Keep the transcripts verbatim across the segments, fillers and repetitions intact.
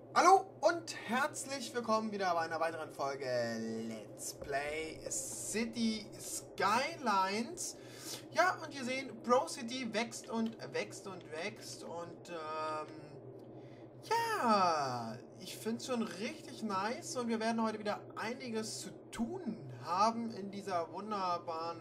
Hallo und herzlich willkommen wieder bei einer weiteren Folge Let's Play City Skylines. Ja, und ihr seht, Pro City wächst und wächst und wächst und ähm, ja, ich finde es schon richtig nice und wir werden heute wieder einiges zu tun haben in dieser wunderbaren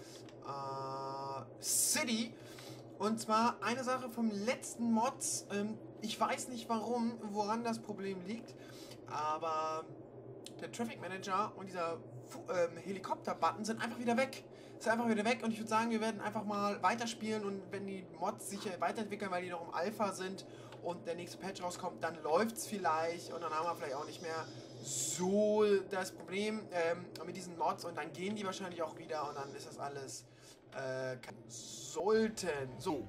äh, City. Und zwar eine Sache vom letzten Mods. Ähm, ich weiß nicht warum, woran das Problem liegt, aber der Traffic Manager und dieser ähm, Helikopter-Button sind einfach wieder weg. Ist einfach wieder weg und ich würde sagen, wir werden einfach mal weiterspielen und wenn die Mods sich weiterentwickeln, weil die noch im Alpha sind und der nächste Patch rauskommt, dann läuft es vielleicht und dann haben wir vielleicht auch nicht mehr so das Problem ähm, mit diesen Mods und dann gehen die wahrscheinlich auch wieder und dann ist das alles äh, sollten. So.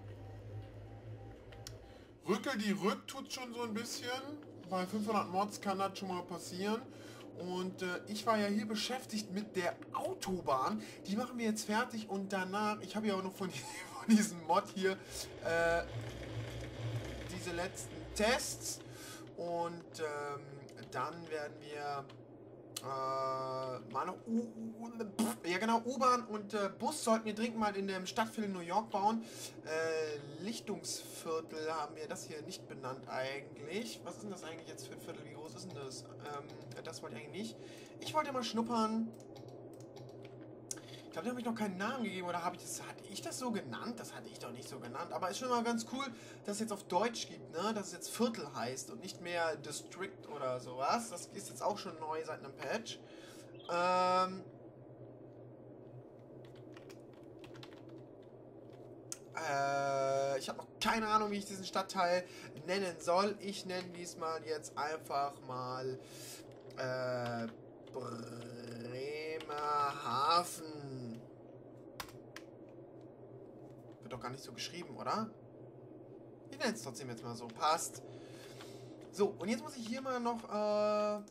Rückel die Rück tut schon so ein bisschen. Bei fünfhundert Mods kann das schon mal passieren. Und äh, ich war ja hier beschäftigt mit der Autobahn. Die machen wir jetzt fertig und danach, ich habe ja auch noch von, von diesem Mod hier äh, diese letzten Tests. Und ähm, dann werden wir äh, mal noch U U ja genau, U-Bahn und äh, Bus sollten wir dringend mal in dem Stadtviertel New York bauen. Äh, Lichtungsviertel haben wir das hier nicht benannt eigentlich. Was ist denn das eigentlich jetzt für ein Viertel? Wie groß ist denn das? Ähm, das wollte ich eigentlich nicht. Ich wollte mal schnuppern. Ich glaube, da habe ich noch keinen Namen gegeben oder habe ich das, hatte ich das so genannt? Das hatte ich doch nicht so genannt. Aber ist schon mal ganz cool, dass es jetzt auf Deutsch gibt, ne? Dass es jetzt Viertel heißt und nicht mehr District oder sowas. Das ist jetzt auch schon neu seit einem Patch. Ähm... Äh, ich habe noch keine Ahnung, wie ich diesen Stadtteil nennen soll. Ich nenne diesmal jetzt einfach mal äh, Bremerhaven. Wird doch gar nicht so geschrieben, oder? Ich nenne es trotzdem jetzt mal so. Passt. So, und jetzt muss ich hier mal noch äh,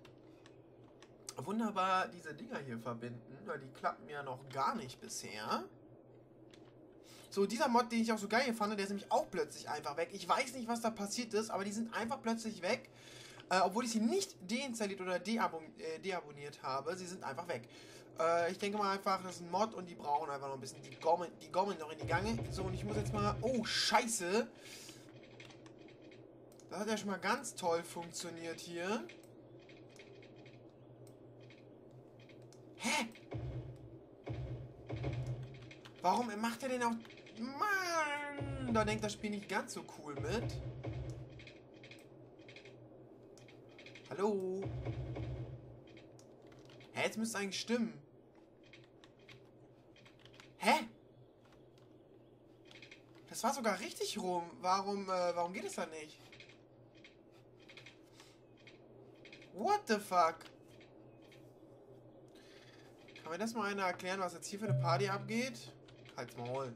wunderbar diese Dinger hier verbinden, weil die klappen ja noch gar nicht bisher. So, dieser Mod, den ich auch so geil fand, der ist nämlich auch plötzlich einfach weg. Ich weiß nicht, was da passiert ist, aber die sind einfach plötzlich weg. Äh, obwohl ich sie nicht deinstalliert oder deabon äh, deabonniert habe. Sie sind einfach weg. Äh, ich denke mal einfach, das ist ein Mod und die brauchen einfach noch ein bisschen. Die gommeln, die gommeln noch in die Gange. So, und ich muss jetzt mal... Oh, scheiße. Das hat ja schon mal ganz toll funktioniert hier. Hä? Warum macht er denn auch... Mann! Da denkt das Spiel nicht ganz so cool mit. Hallo? Hä, jetzt müsste es eigentlich stimmen. Hä? Das war sogar richtig rum. Warum, äh, warum geht es da nicht? What the fuck? Kann mir das mal einer erklären, was jetzt hier für eine Party abgeht? Halt's Maul.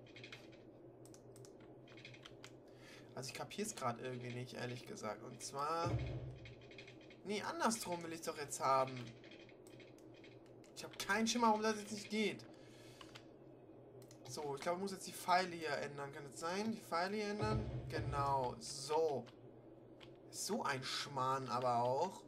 Also ich kapiere es gerade irgendwie nicht, ehrlich gesagt. Und zwar... Nee, andersrum will ich es doch jetzt haben. Ich habe keinen Schimmer, warum das jetzt nicht geht. So, ich glaube, ich muss jetzt die Pfeile hier ändern. Kann es sein? Die Pfeile hier ändern? Genau. So. So ein Schmarrn aber auch.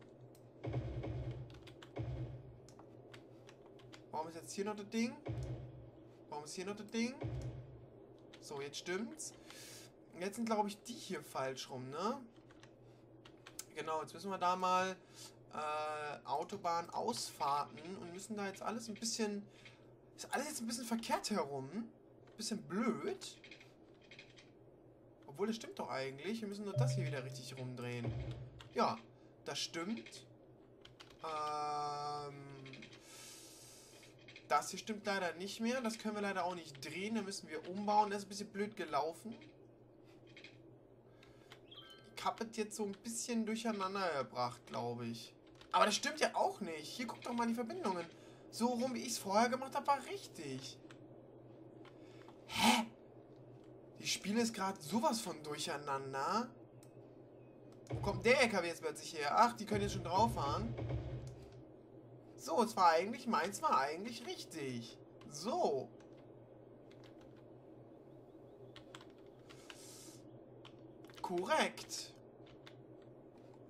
Warum ist jetzt hier noch das Ding? Warum ist hier noch das Ding? So, jetzt stimmt's. Jetzt sind, glaube ich, die hier falsch rum, ne? Genau, jetzt müssen wir da mal äh, Autobahn-Ausfahrten und müssen da jetzt alles ein bisschen... Ist alles jetzt ein bisschen verkehrt herum. Bisschen blöd. Obwohl, das stimmt doch eigentlich. Wir müssen nur das hier wieder richtig rumdrehen. Ja, das stimmt. Ähm... Das hier stimmt leider nicht mehr. Das können wir leider auch nicht drehen. Da müssen wir umbauen. Das ist ein bisschen blöd gelaufen. Ich habe es jetzt so ein bisschen durcheinander gebracht, glaube ich. Aber das stimmt ja auch nicht. Hier guckt doch mal die Verbindungen. So rum, wie ich es vorher gemacht habe, war richtig. Hä? Die Spiele ist gerade sowas von durcheinander. Wo kommt der L K W jetzt plötzlich her? Ach, die können jetzt schon drauf fahren. So, es war eigentlich, meins war eigentlich richtig. So. Korrekt.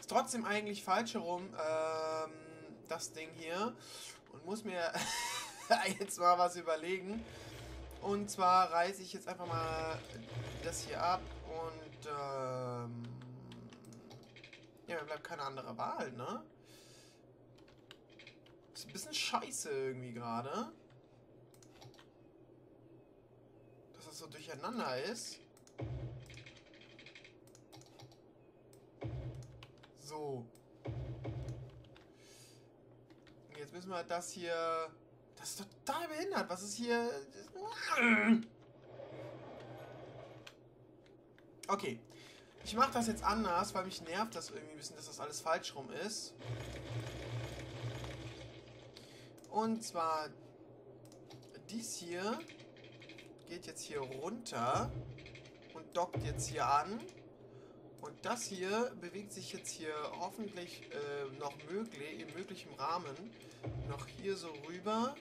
Ist trotzdem eigentlich falsch herum, ähm, das Ding hier. Und muss mir jetzt mal was überlegen. Und zwar reiße ich jetzt einfach mal das hier ab und ähm, ja, mir bleibt keine andere Wahl, ne? Ist ein bisschen scheiße irgendwie gerade. Dass das so durcheinander ist. So. Und jetzt müssen wir das hier... Das ist total behindert. Was ist hier... Okay. Ich mache das jetzt anders, weil mich nervt das irgendwie ein bisschen, dass das alles falsch rum ist. Und zwar... Dies hier geht jetzt hier runter und dockt jetzt hier an. Und das hier bewegt sich jetzt hier hoffentlich äh, noch möglich, in möglichem Rahmen noch hier so rüber.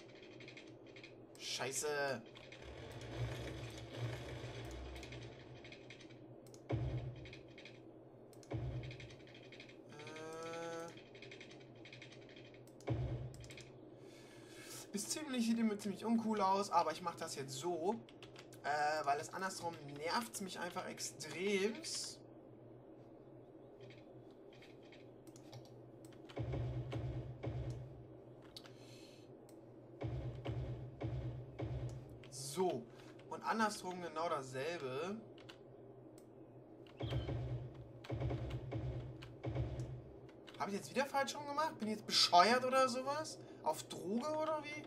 Scheiße. Äh. Ist ziemlich, sieht immer ziemlich uncool aus, aber ich mache das jetzt so, äh, weil es andersrum nervt es mich einfach extremst. So, und andersrum genau dasselbe. Habe ich jetzt wieder falsch rum gemacht? Bin ich jetzt bescheuert oder sowas? Auf Droge oder wie?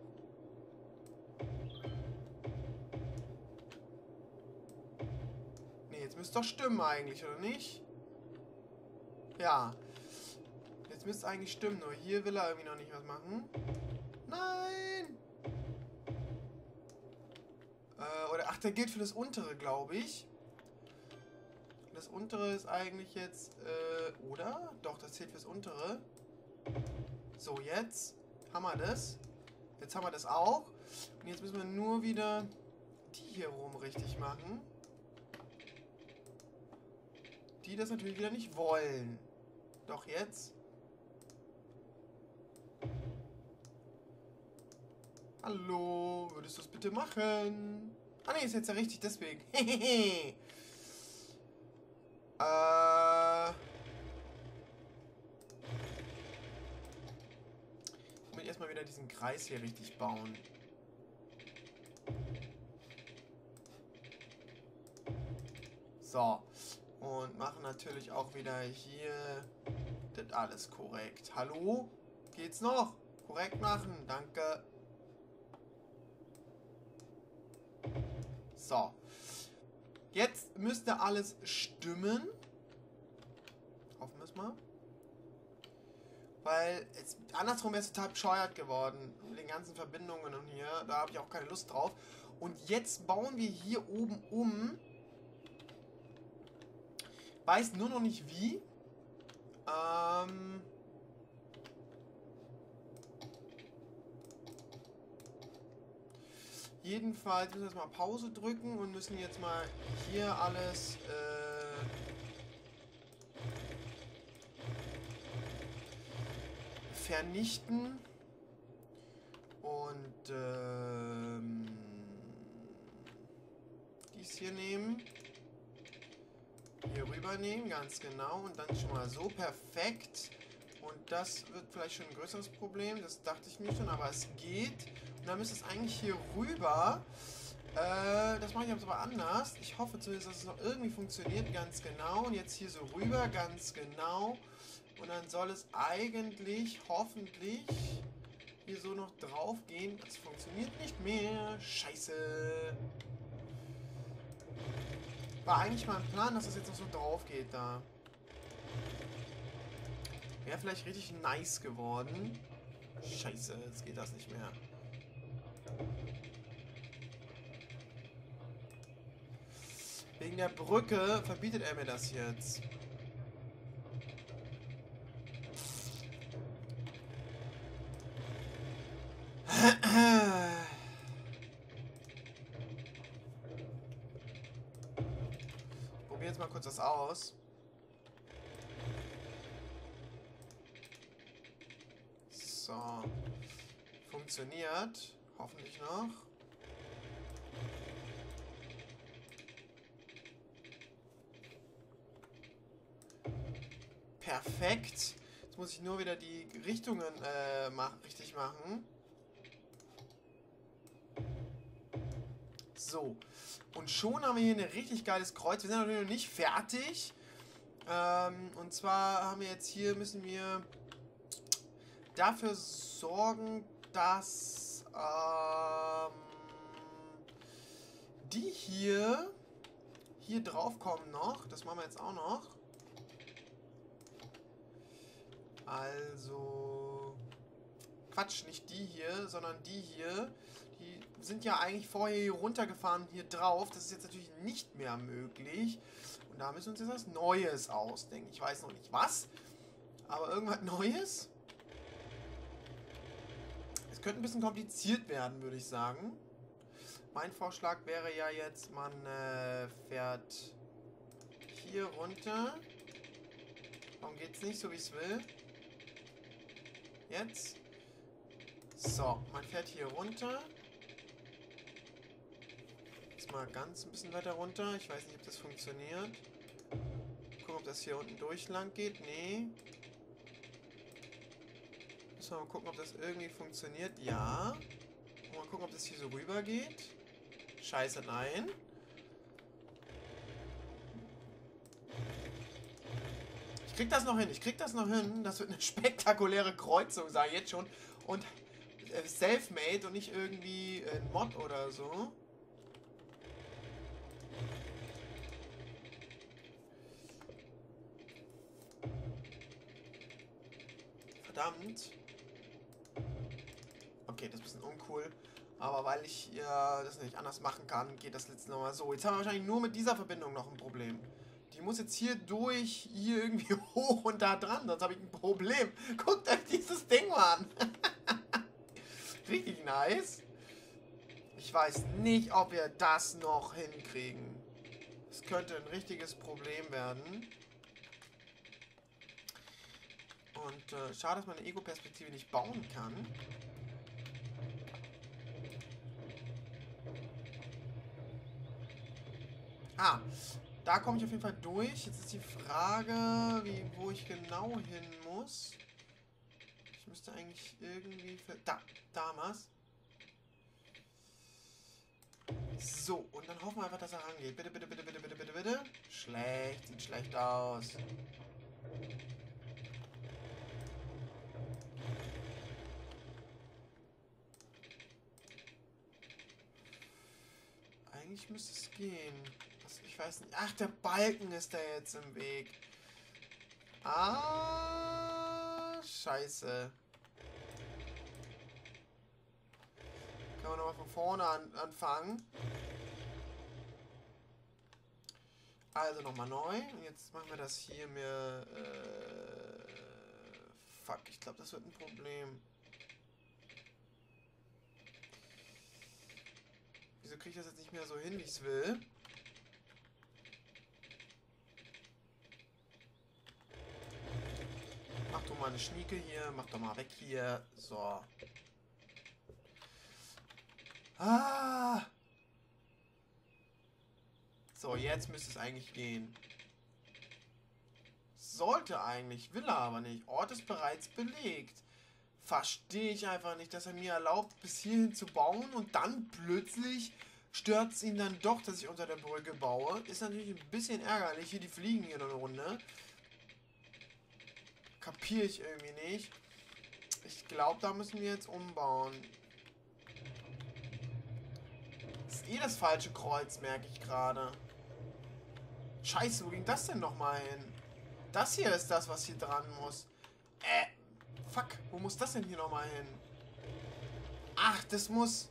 Ne, jetzt müsste doch stimmen eigentlich, oder nicht? Ja. Jetzt müsste es eigentlich stimmen, nur hier will er irgendwie noch nicht was machen. Nein! Äh, oder, ach, der gilt für das untere, glaube ich. Das untere ist eigentlich jetzt, äh, oder? Doch, das zählt fürs untere. So, jetzt haben wir das. Jetzt haben wir das auch. Und jetzt müssen wir nur wieder die hier rum richtig machen. Die das natürlich wieder nicht wollen. Doch jetzt. Hallo, würdest du es bitte machen? Ah ne, ist jetzt ja richtig, deswegen. Hehehe. äh... Ich will erstmal wieder diesen Kreis hier richtig bauen. So. Und machen natürlich auch wieder hier das alles korrekt. Hallo? Geht's noch? Korrekt machen. Danke. So. Jetzt müsste alles stimmen. Hoffen wir es mal. Weil, jetzt, andersrum wäre es total bescheuert geworden. Mit den ganzen Verbindungen und hier. Da habe ich auch keine Lust drauf. Und jetzt bauen wir hier oben um. Weiß nur noch nicht wie. Ähm... Jedenfalls müssen wir jetzt mal Pause drücken und müssen jetzt mal hier alles äh, vernichten und ähm, dies hier nehmen, hier rüber nehmen, ganz genau, und dann schon mal so perfekt. Und das wird vielleicht schon ein größeres Problem, das dachte ich mir schon, aber es geht. Und dann müsste es eigentlich hier rüber. Äh, das mache ich aber anders. Ich hoffe zumindest, dass es noch irgendwie funktioniert, ganz genau. Und jetzt hier so rüber, ganz genau. Und dann soll es eigentlich, hoffentlich, hier so noch drauf gehen. Das funktioniert nicht mehr. Scheiße. War eigentlich mal ein Plan, dass das jetzt noch so drauf geht da. Wäre vielleicht richtig nice geworden. Scheiße, jetzt geht das nicht mehr. Wegen der Brücke verbietet er mir das jetzt. Ich probiere jetzt mal kurz das aus. So. Funktioniert. Hoffentlich noch. Perfekt. Jetzt muss ich nur wieder die Richtungen äh, mach, richtig machen. So. Und schon haben wir hier ein richtig geiles Kreuz. Wir sind natürlich noch nicht fertig. Ähm, und zwar haben wir jetzt hier, müssen wir dafür sorgen, dass ähm, die hier hier drauf kommen noch. Das machen wir jetzt auch noch. Also Quatsch, nicht die hier, sondern die hier. Die sind ja eigentlich vorher hier runtergefahren, hier drauf. Das ist jetzt natürlich nicht mehr möglich. Und da müssen wir uns jetzt was Neues ausdenken. Ich weiß noch nicht was, aber irgendwas Neues. Es könnte ein bisschen kompliziert werden, würde ich sagen. Mein Vorschlag wäre ja jetzt, man äh, fährt hier runter. Warum geht's nicht so, wie ich es will? Jetzt. So, man fährt hier runter. Jetzt mal ganz ein bisschen weiter runter. Ich weiß nicht, ob das funktioniert. Gucken, ob das hier unten durch lang geht. Nee. Müssen wir mal gucken, ob das irgendwie funktioniert. Ja. Und mal gucken, ob das hier so rüber geht. Scheiße, nein. Ich krieg das noch hin. Ich krieg das noch hin. Das wird eine spektakuläre Kreuzung, sage ich jetzt schon. Und äh, self-made und nicht irgendwie ein Mod oder so. Verdammt. Okay, das ist ein bisschen uncool. Aber weil ich ja das nicht anders machen kann, geht das letzte nochmal so. Jetzt haben wir wahrscheinlich nur mit dieser Verbindung noch ein Problem. Die muss jetzt hier durch, hier irgendwie hoch und da dran. Sonst habe ich ein Problem. Guckt euch dieses Ding mal an. Richtig nice. Ich weiß nicht, ob wir das noch hinkriegen. Es könnte ein richtiges Problem werden. Und äh, schade, dass man eine Ego-Perspektive nicht bauen kann. Ah, da komme ich auf jeden Fall durch. Jetzt ist die Frage, wie, wo ich genau hin muss. Ich müsste eigentlich irgendwie... Für, da, damals. So, und dann hoffen wir einfach, dass er rangeht. Bitte, bitte, bitte, bitte, bitte, bitte, bitte. Schlecht, sieht schlecht aus. Eigentlich müsste es gehen. Das, ich weiß nicht. Ach, der Balken ist da jetzt im Weg. Ah, scheiße. Können wir nochmal von vorne an, anfangen. Also nochmal neu. Und jetzt machen wir das hier mir... Äh, fuck, ich glaube, das wird ein Problem. Wieso kriege ich das jetzt nicht mehr so hin, wie ich es will? Mach doch mal eine Schnieke hier. Mach doch mal weg hier. So. Ah! So, jetzt müsste es eigentlich gehen. Sollte eigentlich, will er aber nicht. Ort ist bereits belegt. Verstehe ich einfach nicht, dass er mir erlaubt, bis hierhin zu bauen und dann plötzlich stört es ihn dann doch, dass ich unter der Brücke baue. Ist natürlich ein bisschen ärgerlich. Hier, die fliegen hier noch eine Runde. Kapiere ich irgendwie nicht. Ich glaube, da müssen wir jetzt umbauen. Das ist eh das falsche Kreuz, merke ich gerade. Scheiße, wo ging das denn nochmal hin? Das hier ist das, was hier dran muss. Äh, fuck, wo muss das denn hier nochmal hin? Ach, das muss...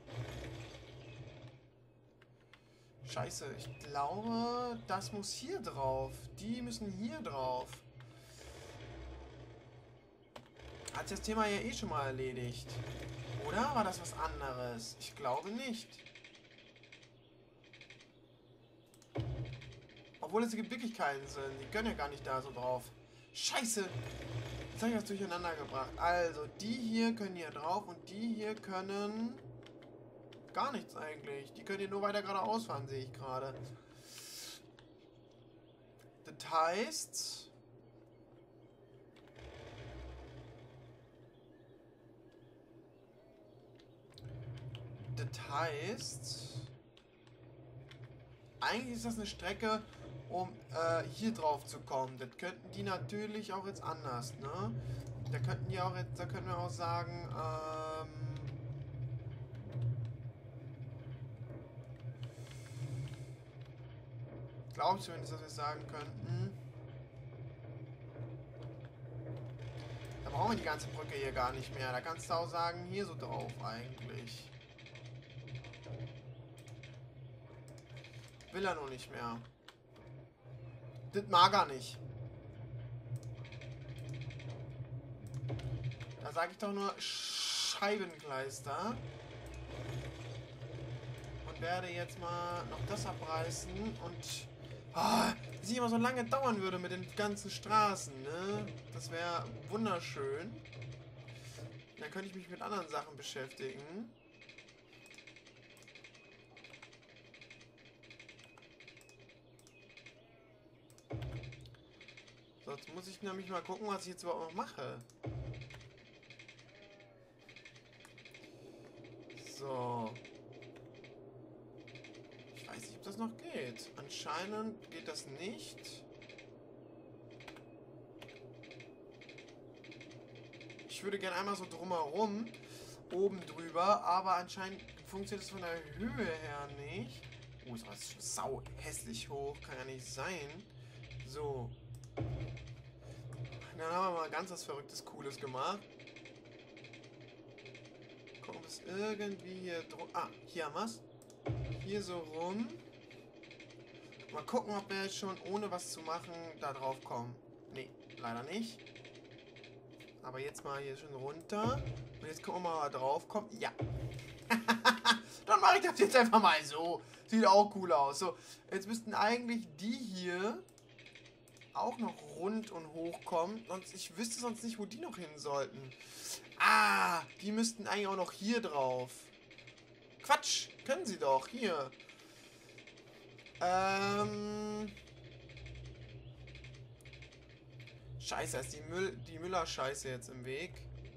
Scheiße, ich glaube, das muss hier drauf. Die müssen hier drauf. Hat das Thema ja eh schon mal erledigt. Oder war das was anderes? Ich glaube nicht. Obwohl es gibt wirklich keinen Sinn. Die können ja gar nicht da so drauf. Scheiße. Jetzt habe ich das durcheinander gebracht. Also, die hier können hier drauf und die hier können gar nichts eigentlich. Die können hier nur weiter geradeaus fahren, sehe ich gerade. Das heißt... Das heißt... Eigentlich ist das eine Strecke, um äh, hier drauf zu kommen. Das könnten die natürlich auch jetzt anders, ne? Da könnten die auch jetzt, da können wir auch sagen, ähm... glaube ich zumindest, dass wir sagen könnten. Da brauchen wir die ganze Brücke hier gar nicht mehr. Da kannst du auch sagen, hier so drauf eigentlich. Will er noch nicht mehr. Das mag er nicht. Da sage ich doch nur Scheibenkleister. Und werde jetzt mal noch das abreißen und... Ah, dass ich immer so lange dauern würde mit den ganzen Straßen, ne? Das wäre wunderschön. Dann könnte ich mich mit anderen Sachen beschäftigen. So, jetzt muss ich nämlich mal gucken, was ich jetzt überhaupt noch mache. So. Ich weiß nicht, ob das noch geht. Anscheinend geht das nicht. Ich würde gerne einmal so drumherum, oben drüber, aber anscheinend funktioniert es von der Höhe her nicht. Oh, ist aber sau hässlich hoch, kann ja nicht sein. So. Dann haben wir mal ganz was Verrücktes, Cooles gemacht. Gucken, ob es irgendwie hier drum... Ah, hier haben wir es. Hier so rum. Mal gucken, ob wir jetzt schon ohne was zu machen da drauf kommen. Nee, leider nicht. Aber jetzt mal hier schon runter. Und jetzt gucken wir mal, ob wir drauf kommen. Ja. Dann mache ich das jetzt einfach mal so. Sieht auch cool aus. So, jetzt müssten eigentlich die hier auch noch rund und hoch kommen. Sonst, ich wüsste sonst nicht, wo die noch hin sollten. Ah, die müssten eigentlich auch noch hier drauf. Quatsch, können sie doch. Hier. Ähm... Scheiße, ist die, Müll, die Müller-Scheiße jetzt im Weg.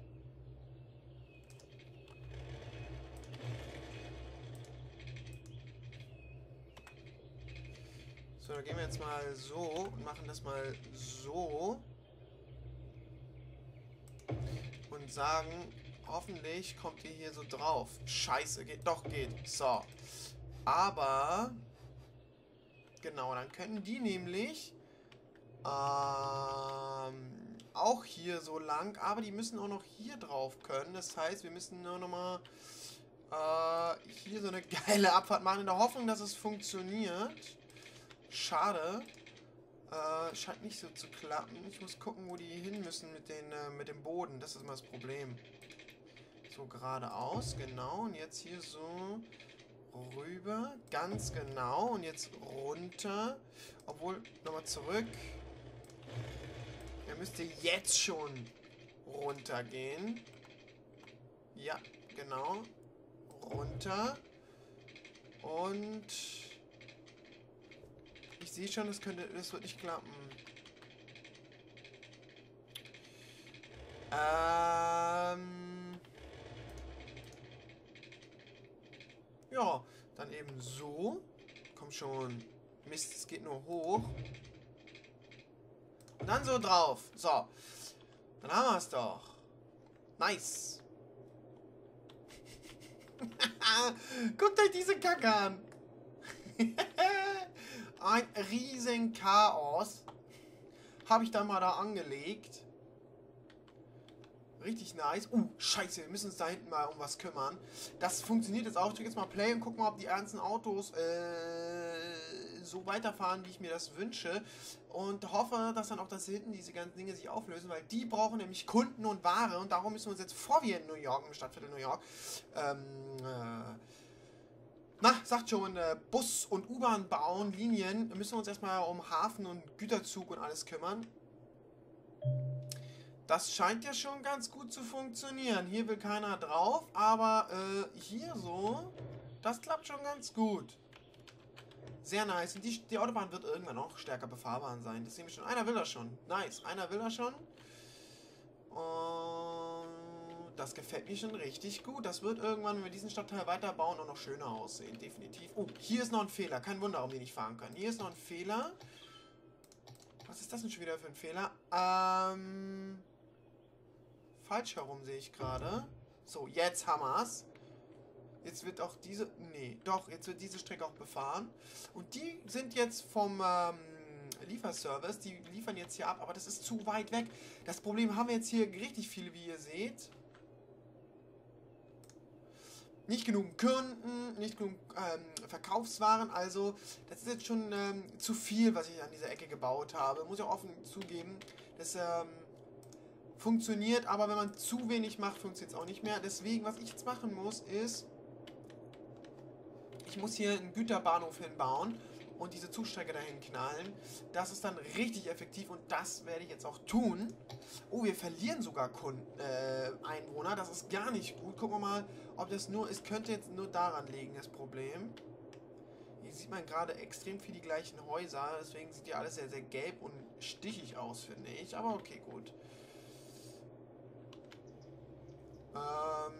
So, dann gehen wir jetzt mal so und machen das mal so. Und sagen, hoffentlich kommt ihr hier so drauf. Scheiße, geht doch, geht. So. Aber... Genau, dann können die nämlich... Ähm, auch hier so lang, aber die müssen auch noch hier drauf können. Das heißt, wir müssen nur noch mal äh, hier so eine geile Abfahrt machen, in der Hoffnung, dass es funktioniert. Schade. Äh, scheint nicht so zu klappen. Ich muss gucken, wo die hin müssen mit, den, äh, mit dem Boden. Das ist immer das Problem. So geradeaus, genau. Und jetzt hier so rüber. Ganz genau. Und jetzt runter. Obwohl, nochmal zurück. Er müsste jetzt schon runtergehen. Ja, genau. Runter. Und ich sehe schon, das könnte, das wird nicht klappen. Ähm. Ja, dann eben so. Komm schon. Mist, es geht nur hoch. Und dann so drauf. So. Dann haben wir es doch. Nice. Guckt euch diese Kacke an. Ein riesen Chaos. Habe ich da mal da angelegt. Richtig nice. Uh, scheiße, wir müssen uns da hinten mal um was kümmern. Das funktioniert jetzt auch. Ich drücke jetzt mal Play und guck mal, ob die ganzen Autos äh, so weiterfahren, wie ich mir das wünsche. Und hoffe, dass dann auch das hinten diese ganzen Dinge sich auflösen, weil die brauchen nämlich Kunden und Ware. Und darum müssen wir uns jetzt, bevor wir in New York, im Stadtviertel New York, ähm, äh, na, sagt schon, äh, Bus- und U-Bahn bauen, Linien, müssen wir uns erstmal um Hafen und Güterzug und alles kümmern. Das scheint ja schon ganz gut zu funktionieren. Hier will keiner drauf, aber äh, hier so, das klappt schon ganz gut. Sehr nice. Und die, die Autobahn wird irgendwann auch stärker befahrbar sein. Das sehen wir schon. Einer will das schon. Nice. Einer will das schon. Und das gefällt mir schon richtig gut. Das wird irgendwann, wenn wir diesen Stadtteil weiterbauen, auch noch schöner aussehen. Definitiv. Oh, hier ist noch ein Fehler. Kein Wunder, warum die nicht fahren können. Hier ist noch ein Fehler. Was ist das denn schon wieder für ein Fehler? Ähm... Falsch herum sehe ich gerade. So, jetzt haben wir's. Jetzt wird auch diese... Nee, doch, jetzt wird diese Strecke auch befahren. Und die sind jetzt vom ähm, Lieferservice. Die liefern jetzt hier ab, aber das ist zu weit weg. Das Problem haben wir jetzt hier richtig viele, wie ihr seht. Nicht genug Kunden, nicht genug ähm, Verkaufswaren. Also, das ist jetzt schon ähm, zu viel, was ich an dieser Ecke gebaut habe. Muss ich auch offen zugeben. Das, ähm... funktioniert, aber wenn man zu wenig macht, funktioniert es auch nicht mehr. Deswegen, was ich jetzt machen muss, ist, ich muss hier einen Güterbahnhof hinbauen und diese Zugstrecke dahin knallen. Das ist dann richtig effektiv und das werde ich jetzt auch tun. Oh, wir verlieren sogar Kunden, äh, Einwohner. Das ist gar nicht gut. Gucken wir mal, ob das nur, es könnte jetzt nur daran liegen, das Problem. Hier sieht man gerade extrem viel die gleichen Häuser, deswegen sieht ja alles sehr, sehr gelb und stichig aus, finde ich. Aber okay, gut. Ähm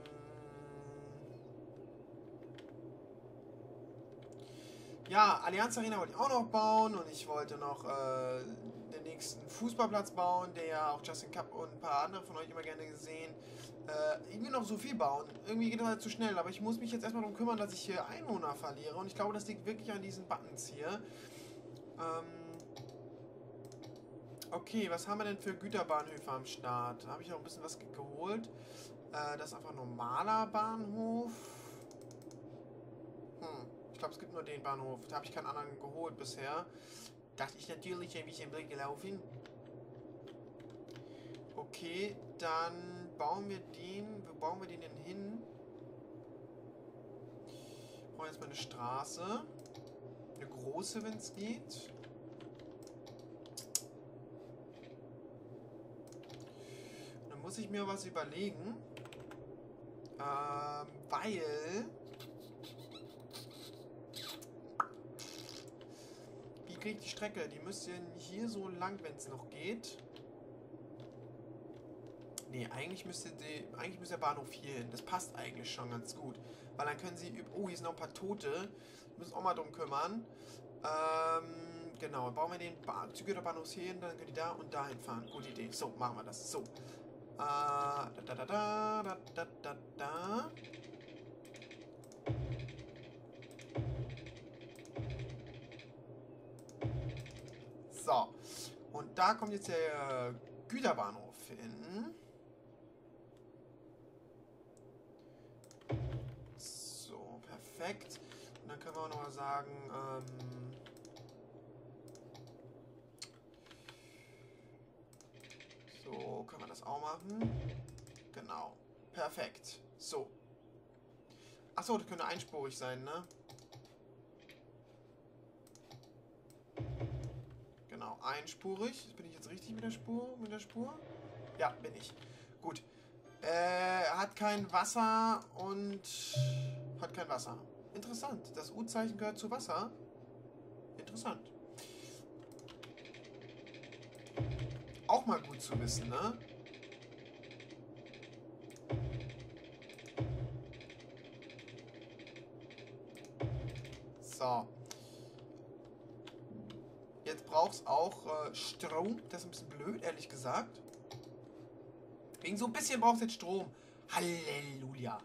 ja, Allianz Arena wollte ich auch noch bauen und ich wollte noch äh, den nächsten Fußballplatz bauen, der ja auch Justin Cup und ein paar andere von euch immer gerne gesehen. Äh, irgendwie noch so viel bauen. Irgendwie geht das halt zu schnell, aber ich muss mich jetzt erstmal darum kümmern, dass ich hier Einwohner verliere und ich glaube, das liegt wirklich an diesen Buttons hier. Ähm Okay, was haben wir denn für Güterbahnhöfe am Start? Da habe ich noch ein bisschen was ge geholt. Äh, das ist einfach ein normaler Bahnhof. Hm, ich glaube, es gibt nur den Bahnhof. Da habe ich keinen anderen geholt bisher. Das ist natürlich ein bisschen blöd gelaufen. Okay, dann bauen wir den. Wo bauen wir den denn hin? Wir brauchen jetzt mal eine Straße. Eine große, wenn es geht. Muss ich mir was überlegen, ähm, weil, wie kriege ich die Strecke? Die müsste hier so lang, wenn es noch geht. Nee, eigentlich müsste, die, eigentlich müsste der Bahnhof hier hin. Das passt eigentlich schon ganz gut. Weil dann können sie, oh, hier sind noch ein paar Tote, wir müssen auch mal drum kümmern. Ähm, genau, bauen wir den Güterbahnhof hier hin, dann können die da und dahin fahren. Gute Idee. So, machen wir das. So. Uh, da, da, da, da, da, da, da. So. Und da kommt jetzt der Güterbahnhof hin. So, perfekt. Und dann können wir auch noch mal sagen, ähm, so, können wir das auch machen. Genau. Perfekt. So. Achso, das könnte einspurig sein, ne? Genau, einspurig. Bin ich jetzt richtig mit der Spur? Mit der Spur? Ja, bin ich. Gut. Äh, hat kein Wasser und hat kein Wasser. Interessant. Das U-Zeichen gehört zu Wasser. Interessant. Auch mal gut zu wissen, ne? So. Jetzt braucht es auch äh, Strom. Das ist ein bisschen blöd, ehrlich gesagt. Wegen so ein bisschen braucht es jetzt Strom. Halleluja.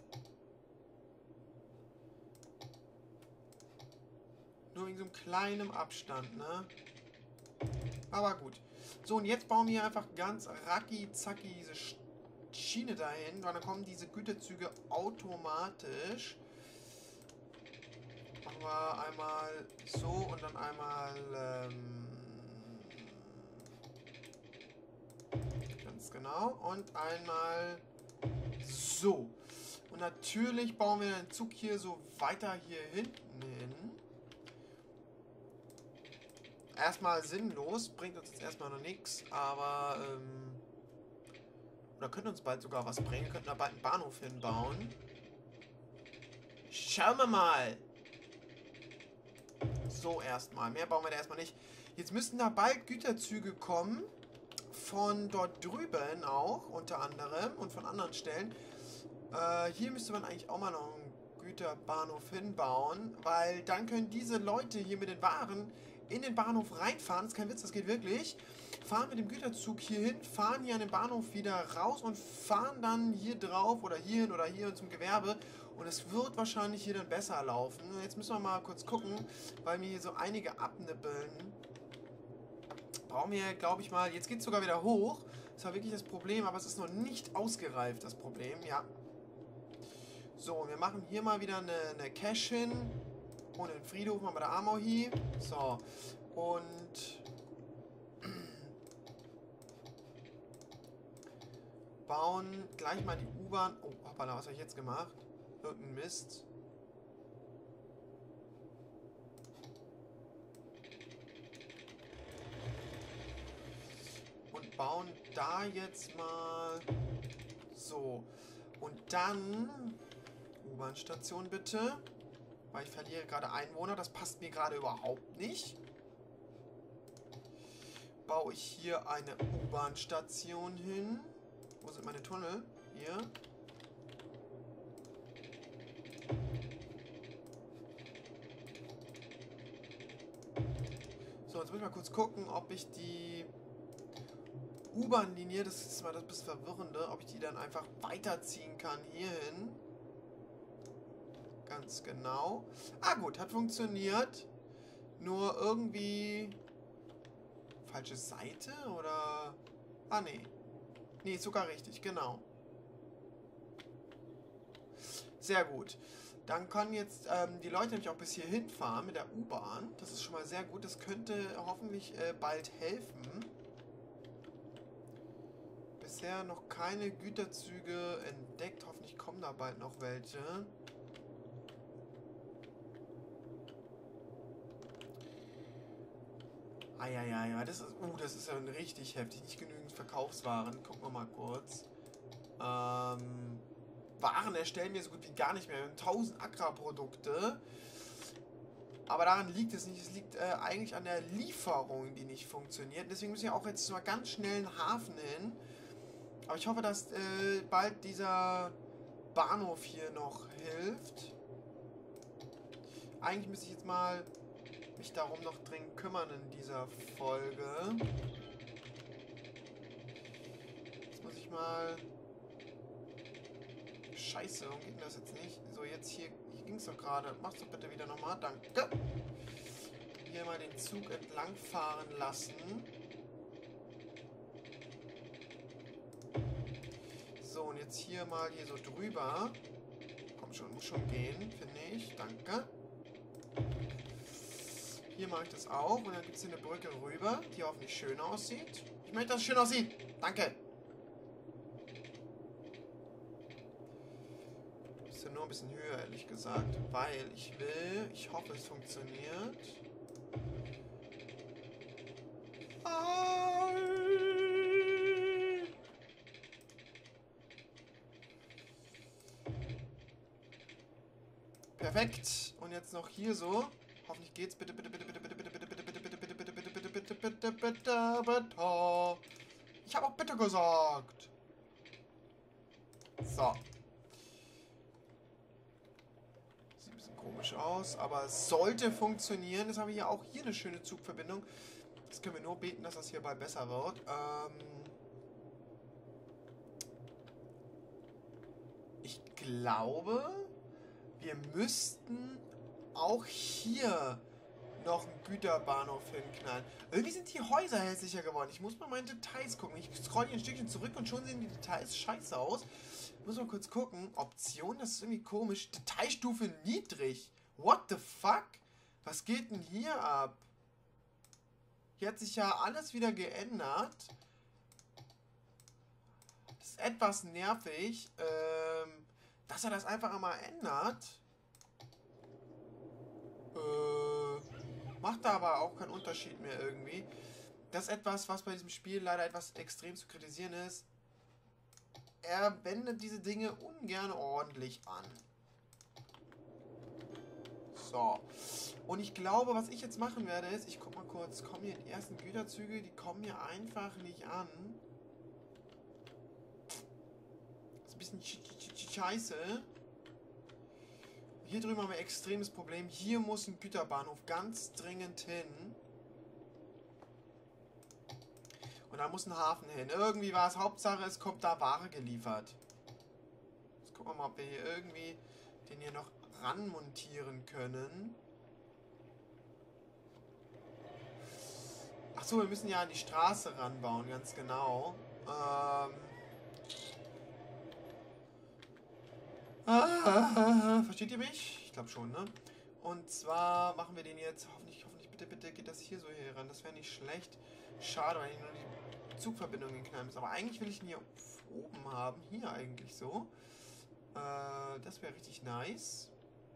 Nur wegen so einem kleinen Abstand, ne? Aber gut. So, und jetzt bauen wir einfach ganz racki-zacki diese Schiene dahin, weil dann kommen diese Güterzüge automatisch. Machen wir einmal so und dann einmal ähm, ganz genau und einmal so. Und natürlich bauen wir den Zug hier so weiter hier hinten hin. Erstmal sinnlos, bringt uns jetzt erstmal noch nichts, aber ähm, Oder könnte uns bald sogar was bringen. Wir könnten da bald einen Bahnhof hinbauen. Schauen wir mal. So, erstmal. Mehr bauen wir da erstmal nicht. Jetzt müssten da bald Güterzüge kommen. Von dort drüben auch, unter anderem. Und von anderen Stellen. Äh, hier müsste man eigentlich auch mal noch einen Güterbahnhof hinbauen. Weil dann können diese Leute hier mit den Waren in den Bahnhof reinfahren. Das ist kein Witz, das geht wirklich. Fahren mit dem Güterzug hier hin, fahren hier an den Bahnhof wieder raus und fahren dann hier drauf oder hierhin oder hier zum Gewerbe. Und es wird wahrscheinlich hier dann besser laufen. Jetzt müssen wir mal kurz gucken, weil mir hier so einige abnippeln. Brauchen wir, glaube ich mal, jetzt geht es sogar wieder hoch. Das war wirklich das Problem, aber es ist noch nicht ausgereift, das Problem, ja. So, wir machen hier mal wieder eine, eine Cache hin. Und den Friedhof machen wir da Amor hier. So, und bauen gleich mal die U-Bahn. Oh, hoppala, was habe ich jetzt gemacht? Irgendein Mist. Und bauen da jetzt mal so. Und dann U-Bahn-Station bitte. Weil ich verliere gerade Einwohner. Das passt mir gerade überhaupt nicht. Baue ich hier eine U-Bahn-Station hin. Wo sind meine Tunnel? Hier. So, jetzt muss ich mal kurz gucken, ob ich die U-Bahn-Linie, das ist mal das bisschen Verwirrende, ob ich die dann einfach weiterziehen kann hierhin. Ganz genau. Ah gut, hat funktioniert. Nur irgendwie falsche Seite oder... Ah nee. Nee, ist sogar richtig, genau. Sehr gut. Dann können jetzt ähm, die Leute nämlich auch bis hier hinfahren mit der U-Bahn. Das ist schon mal sehr gut. Das könnte hoffentlich äh, bald helfen. Bisher noch keine Güterzüge entdeckt. Hoffentlich kommen da bald noch welche. Eieiei, das ist, uh, das ist ja richtig heftig. Nicht genügend Verkaufswaren. Gucken wir mal kurz. Ähm, Waren erstellen wir so gut wie gar nicht mehr. Wir haben tausend Agrarprodukte. Aber daran liegt es nicht. Es liegt äh, eigentlich an der Lieferung, die nicht funktioniert. Deswegen müssen wir auch jetzt mal ganz schnell einen Hafen hin. Aber ich hoffe, dass äh, bald dieser Bahnhof hier noch hilft. Eigentlich müsste ich jetzt mal mich darum noch dringend kümmern in dieser Folge. Jetzt muss ich mal... Scheiße, warum geht denn das jetzt nicht? So, jetzt hier, hier ging es doch gerade. Mach's doch bitte wieder nochmal. Danke. Hier mal den Zug entlang fahren lassen. So, und jetzt hier mal hier so drüber. Komm schon, muss schon gehen, finde ich. Danke. Hier mache ich das auch. Und dann gibt es hier eine Brücke rüber, die hoffentlich schön aussieht. Ich möchte, dass es schön aussieht. Danke. Ist ja nur ein bisschen höher, ehrlich gesagt. Weil ich will, ich hoffe, es funktioniert. Ah. Perfekt. Und jetzt noch hier so. Hoffentlich geht's. Bitte, bitte, bitte, bitte, bitte, bitte, bitte, bitte, bitte, bitte, bitte, bitte, bitte, bitte, bitte, bitte, bitte, bitte. Ich habe auch bitte gesagt. So. Sieht ein bisschen komisch aus, aber es sollte funktionieren. Jetzt haben wir hier auch hier eine schöne Zugverbindung. Jetzt können wir nur beten, dass das hier bald besser wird. Ähm ich glaube, wir müssten auch hier noch einen Güterbahnhof hinknallen. Irgendwie sind die Häuser hässlicher geworden. Ich muss mal meine Details gucken. Ich scroll hier ein Stückchen zurück und schon sehen die Details scheiße aus. Ich muss mal kurz gucken. Option, das ist irgendwie komisch. Detailstufe niedrig. What the fuck? Was geht denn hier ab? Hier hat sich ja alles wieder geändert. Das ist etwas nervig, ähm, dass er das einfach einmal ändert. Äh, macht da aber auch keinen Unterschied mehr irgendwie. Das ist etwas, was bei diesem Spiel leider etwas extrem zu kritisieren ist. er wendet diese Dinge ungern ordentlich an. So. Und ich glaube, was ich jetzt machen werde, ist, ich guck mal kurz, kommen hier die ersten Güterzüge, die kommen hier einfach nicht an. Das ist ein bisschen scheiße. Hier drüben haben wir ein extremes Problem. Hier muss ein Güterbahnhof ganz dringend hin. Und da muss ein Hafen hin. Irgendwie war es, Hauptsache, es kommt da Ware geliefert. Jetzt gucken wir mal, ob wir hier irgendwie den hier noch ranmontieren können. Achso, wir müssen ja an die Straße ranbauen, ganz genau. Ähm... Ah, versteht ihr mich? Ich glaube schon, ne? Und zwar machen wir den jetzt, hoffentlich, hoffentlich, bitte, bitte geht das hier so hier ran. Das wäre nicht schlecht. Schade, weil ich nur die Zugverbindungen knallen muss. Aber eigentlich will ich ihn hier oben haben. Hier eigentlich so. Äh, das wäre richtig nice.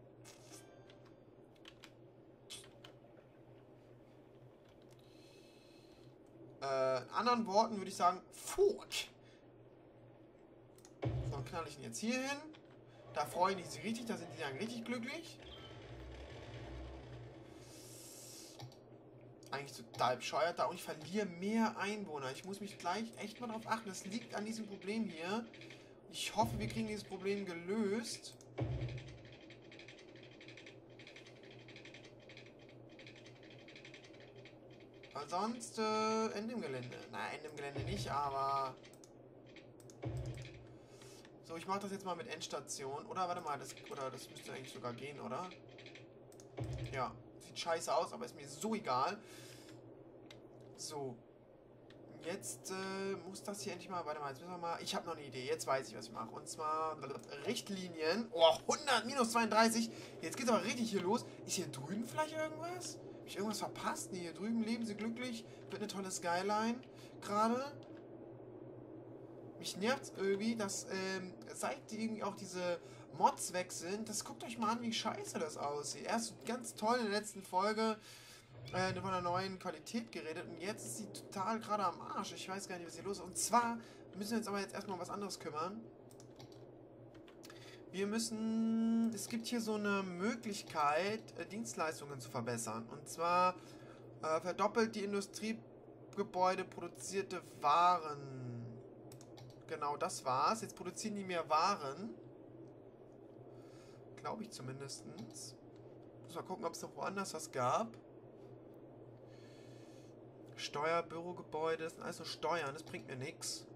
Äh, in anderen Worten würde ich sagen, fuck. So, dann knall ich ihn jetzt hier hin. Da freuen die sich richtig, da sind die dann richtig glücklich. Eigentlich total bescheuert da und ich verliere mehr Einwohner. Ich muss mich gleich echt mal drauf achten. Das liegt an diesem Problem hier. Ich hoffe, wir kriegen dieses Problem gelöst. Weil sonst äh, Ende im Gelände. Nein, Ende im Gelände nicht, aber... So, ich mache das jetzt mal mit Endstation. Oder, warte mal, das, oder das müsste eigentlich sogar gehen, oder? Ja, sieht scheiße aus, aber ist mir so egal. So. Jetzt äh, muss das hier endlich mal, warte mal, jetzt müssen wir mal, ich habe noch eine Idee, jetzt weiß ich, was ich mache. Und zwar Richtlinien. Oh, hundert minus zweiunddreißig. Jetzt geht's aber richtig hier los. Ist hier drüben vielleicht irgendwas? Habe ich irgendwas verpasst? Nee, hier drüben leben sie glücklich. Wird eine tolle Skyline gerade. Mich nervt irgendwie, dass ähm, seit irgendwie auch diese Mods weg sind, das guckt euch mal an, wie scheiße das aussieht. Erst ganz toll in der letzten Folge äh, von einer neuen Qualität geredet und jetzt ist sie total gerade am Arsch. Ich weiß gar nicht, was hier los ist. Und zwar müssen wir uns aber jetzt erstmal um was anderes kümmern. Wir müssen, es gibt hier so eine Möglichkeit, äh, Dienstleistungen zu verbessern. Und zwar äh, verdoppelt die Industriegebäude produzierte Waren. Genau, das war's. Jetzt produzieren die mehr Waren. Glaube ich zumindest. Muss mal gucken, ob es noch woanders was gab. Steuerbürogebäude, das sind alles nur Steuern, das bringt mir nichts.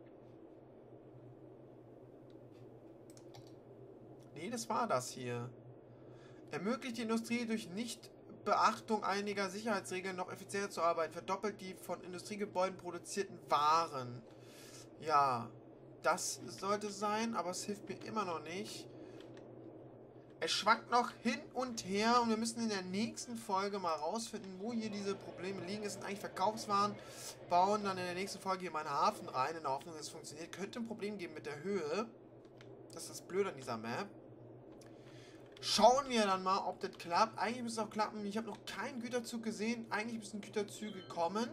Nee, das war das hier. Ermöglicht die Industrie durch Nichtbeachtung einiger Sicherheitsregeln noch effizienter zu arbeiten. Verdoppelt die von Industriegebäuden produzierten Waren. Ja, das sollte sein, aber es hilft mir immer noch nicht. Es schwankt noch hin und her und wir müssen in der nächsten Folge mal rausfinden, wo hier diese Probleme liegen. Es sind eigentlich Verkaufswaren, bauen dann in der nächsten Folge hier meinen Hafen rein, in der Hoffnung, dass es funktioniert. Könnte ein Problem geben mit der Höhe. Das ist das Blöde an dieser Map. Schauen wir dann mal, ob das klappt. Eigentlich müsste es auch klappen. Ich habe noch keinen Güterzug gesehen. Eigentlich müssen Güterzüge kommen.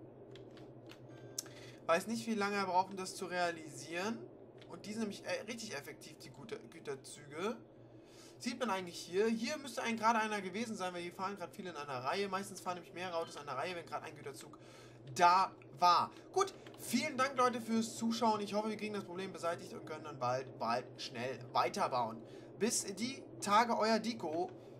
Weiß nicht, wie lange er braucht, um das zu realisieren. Und die sind nämlich äh, richtig effektiv, die Güter Güterzüge. Sieht man eigentlich hier. Hier müsste eigentlich gerade einer gewesen sein, weil hier fahren gerade viele in einer Reihe. Meistens fahren nämlich mehrere Autos in einer Reihe, wenn gerade ein Güterzug da war. Gut, vielen Dank, Leute, fürs Zuschauen. Ich hoffe, wir kriegen das Problem beseitigt und können dann bald, bald schnell weiterbauen. Bis die Tage, euer Diko.